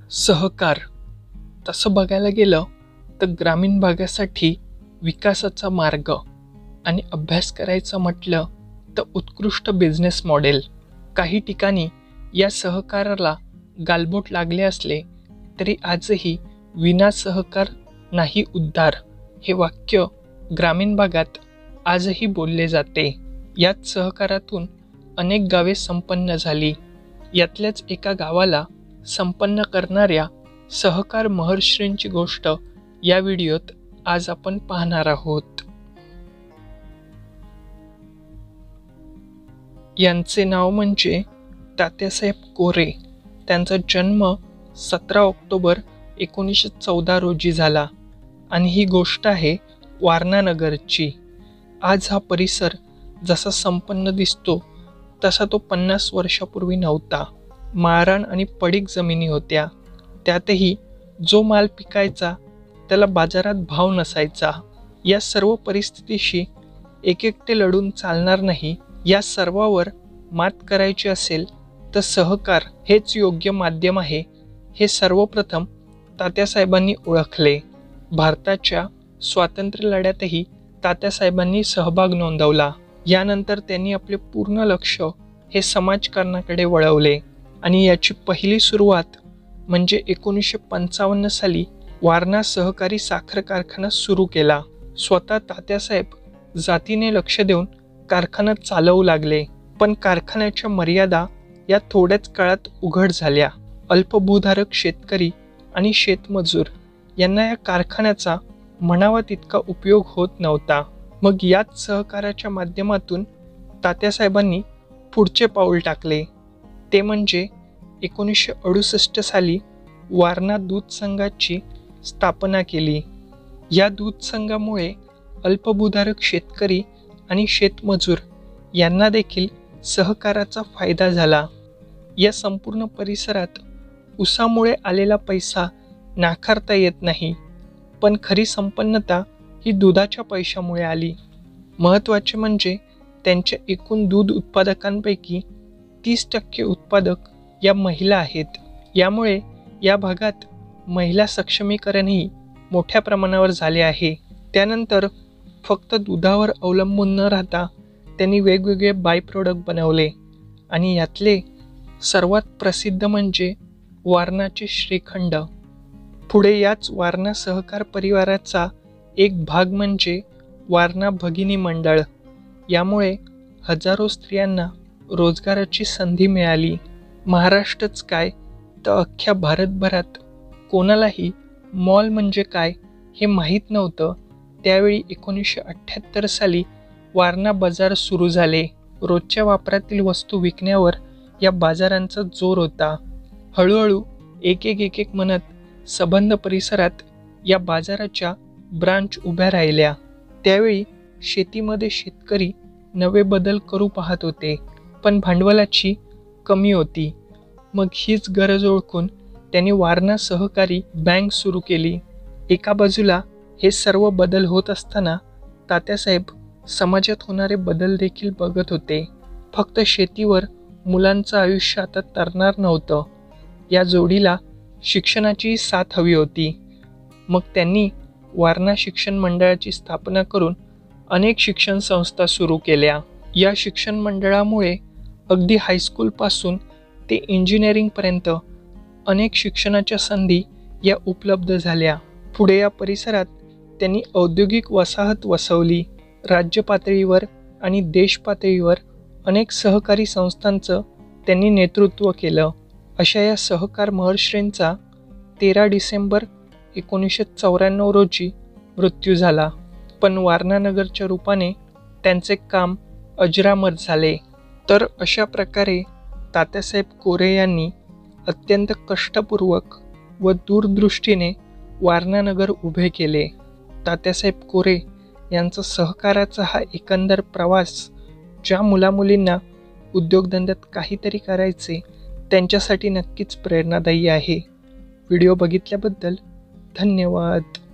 सहकार तसं बघायला गेलं तर ग्रामीण भागासाठी विकासाचा मार्ग आणि अभ्यास करायचं म्हटलं तर उत्कृष्ट बिझनेस मॉडेल. काही ठिकाणी या सहकाराला गालबोट लागले असले तरी आजही विना सहकार नाही उद्धार हे वाक्य ग्रामीण भागात आजही बोलले जाते. याच सहकारातून अनेक गावे संपन्न झाली. यातल्याच एका गावाला संपन्न करणाऱ्या सहकार महर्षींची गोष्ट या व्हिडिओत आज आपण पाहणार आहोत. यांचे नाव म्हणजे तात्यासाहेब कोरे. त्यांचा जन्म 17 ऑक्टोबर 1914 रोजी झाला आणि ही गोष्ट आहे वारणा नगरची. आज हा परिसर जसा संपन्न दिसतो तसा तो 50 वर्षापूर्वी नव्हता. माळरान आणि पडीक जमिनी होत्या. त्यातही जो माल पिकायचा त्याला बाजारात भाव नसायचा. या सर्व परिस्थितीशी एकटे लढून चालणार नाही. या सर्वावर मात करायची असेल तर सहकार हेच योग्य माध्यम आहे हे सर्वप्रथम तात्यासाहेबांनी ओळखले. भारताच्या स्वातंत्र्य लढ्यातही तात्यासाहेबांनी सहभाग नोंदवला. यानंतर त्यांनी आपले पूर्ण लक्ष हे समाजकारणाकडे वळवले आणि याची पहिली सुरुवात म्हणजे 1955 साली वारणा सहकारी साखर कारखाना सुरू केला. स्वतः तात्यासाहेब जातीने लक्ष देऊन कारखाना चालवू लागले. पण कारखान्याच्या मर्यादा या थोड्याच काळात उघड झाल्या. अल्पभूधारक शेतकरी आणि शेतमजूर यांना या कारखान्याचा म्हणावा तितका उपयोग होत नव्हता. मग याच सहकाराच्या माध्यमातून तात्यासाहेबांनी पुढचे पाऊल टाकले. ते म्हणजे 1968 साली वारणा दूध संघाची स्थापना केली. या दूध संघामुळे अल्पभूधारक शेतकरी आणि शेतमजूर यांना देखील सहकाराचा फायदा झाला. या संपूर्ण परिसरात ऊसामुळे आलेला पैसा नाकारता येत नाही, पण खरी संपन्नता ही दुधाच्या पैशामुळे आली. महत्त्वाचे म्हणजे त्यांच्या एकूण दूध उत्पादकांपैकी 30% उत्पादक या महिला आहेत. यामुळे या भागात महिला सक्षमीकरणही मोठ्या प्रमाणावर झाले आहे. त्यानंतर फक्त दुधावर अवलंबून न राहता त्यांनी वेगवेगळे बाय प्रोडक्ट बनवले आणि यातले सर्वात प्रसिद्ध म्हणजे वारणाचे श्रीखंड. पुढे याच वारणा सहकार परिवाराचा एक भाग म्हणजे वारणा भगिनी मंडळ. यामुळे हजारो स्त्रियांना रोजगाराची संधी मिळाली. महाराष्ट्रच काय तर अख्ख्या भारतभरात कोणालाही मॉल म्हणजे काय हे माहीत नव्हतं. त्यावेळी 1978 साली वारणा बाजार सुरू झाले. रोजच्या वापरातील वस्तू विकण्यावर या बाजारांचा जोर होता. हळूहळू एक म्हणत संबंध परिसरात या बाजाराच्या ब्रांच उभ्या राहिल्या. त्यावेळी शेतीमध्ये शेतकरी नवे बदल करू पाहत होते, पण भांडवलाची कमी होती. मग हीच गरज ओळखून त्यांनी वारणा सहकारी बँक सुरू केली. एका बाजूला हे सर्व बदल होत असताना तात्यासाहेब समाजात होणारे बदल देखील बघत होते. फक्त शेतीवर मुलांचं आयुष्य आता तरणार नव्हतं. या जोडीला शिक्षणाची साथ हवी होती. मग त्यांनी वारणा शिक्षण मंडळाची स्थापना करून अनेक शिक्षण संस्था सुरू केल्या. या शिक्षण मंडळामुळे अगदी हायस्कूलपासून ते इंजिनिअरिंगपर्यंत अनेक शिक्षणाच्या संधी या उपलब्ध झाल्या. पुढे या परिसरात त्यांनी औद्योगिक वसाहत वसवली. राज्य पातळीवर आणि देश पातळीवर अनेक सहकारी संस्थांचं त्यांनी नेतृत्व केलं. अशा या सहकार महर्षींचा 13 डिसेंबर 1994 रोजी मृत्यू झाला. पण वारणा नगरच्या रूपाने त्यांचे काम अजरामर झाले. तर अशा प्रकारे तात्यासाहेब कोरे यांनी अत्यंत कष्टपूर्वक व दूरदृष्टीने वारणा नगर उभे केले. तात्यासाहेब कोरे यांचा सहकाराचा हा एकंदर प्रवास ज्या मुलामुलींना उद्योगधंद्यात काहीतरी करायचे त्यांच्यासाठी नक्कीच प्रेरणादायी आहे. व्हिडिओ बघितल्याबद्दल धन्यवाद.